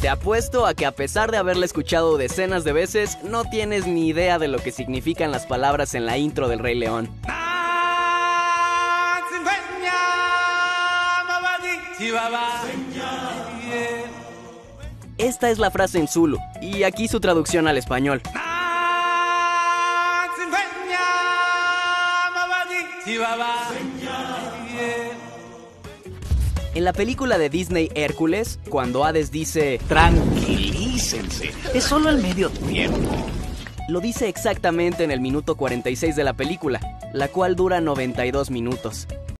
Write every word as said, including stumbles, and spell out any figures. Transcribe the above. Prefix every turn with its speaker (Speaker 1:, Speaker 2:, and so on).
Speaker 1: Te apuesto a que a pesar de haberla escuchado decenas de veces, no tienes ni idea de lo que significan las palabras en la intro del Rey León. Esta es la frase en Zulu, y aquí su traducción al español. En la película de Disney Hércules, cuando Hades dice
Speaker 2: tranquilícense, es solo el medio tiempo,
Speaker 1: lo dice exactamente en el minuto cuarenta y seis de la película, la cual dura noventa y dos minutos.